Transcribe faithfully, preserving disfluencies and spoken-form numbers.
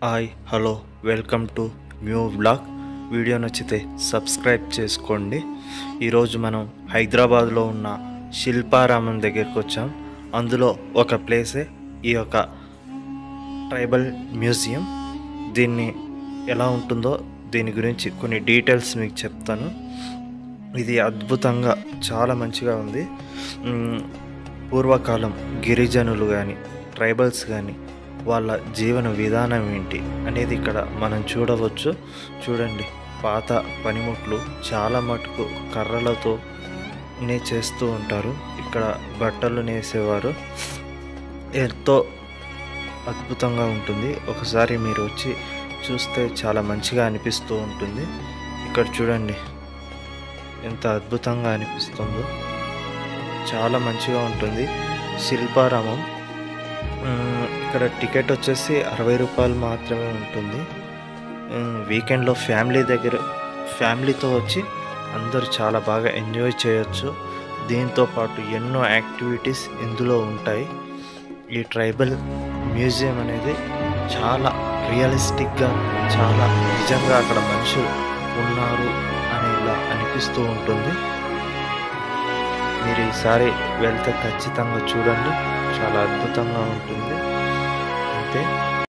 Hi hello welcome to new vlog. Video నచ్చితే subscribe చేసుకోండి. ఈరోజు మనం హైదరాబాద్లో ఉన్న శిల్పారామం దగ్గరికి వచ్చాం. అందులో ఒక ప్లేసే ఈ యొక్క ట్రైబల్ మ్యూజియం. దీన్ని ఎలా ఉంటుందో దీని గురించి కొన్ని డీటెయిల్స్ మీకు చెప్తాను. ఇది అద్భుతంగా చాలా మంచిగా ఉంది. పూర్వకాలం గిరిజనులు కానీ ట్రైబల్స్ కానీ వాళ్ళ జీవన విధానం ఏంటి అనేది ఇక్కడ మనం చూడవచ్చు. చూడండి, పాత పనిముట్లు చాలా మటుకు కర్రలతో నే చేస్తూ ఉంటారు. ఇక్కడ బట్టలు నేసేవారు. ఎంతో అద్భుతంగా ఉంటుంది. ఒకసారి మీరు వచ్చి చూస్తే చాలా మంచిగా అనిపిస్తూ ఉంటుంది. ఇక్కడ చూడండి ఎంత అద్భుతంగా అనిపిస్తుందో, చాలా మంచిగా ఉంటుంది. శిల్పారామం ఇక్కడ టికెట్ వచ్చేసి అరవై రూపాయలు మాత్రమే ఉంటుంది. వీకెండ్లో ఫ్యామిలీ దగ్గర ఫ్యామిలీతో వచ్చి అందరూ చాలా బాగా ఎంజాయ్ చేయొచ్చు. దీంతో పాటు ఎన్నో యాక్టివిటీస్ ఇందులో ఉంటాయి. ఈ ట్రైబల్ మ్యూజియం అనేది చాలా రియలిస్టిక్గా, చాలా నిజంగా అక్కడ మనుషులు ఉన్నారు అనేలా అనిపిస్తూ ఉంటుంది. మీరు ఈసారి వెళ్తే ఖచ్చితంగా చూడండి, చాలా అద్భుతంగా ఉంటుంది.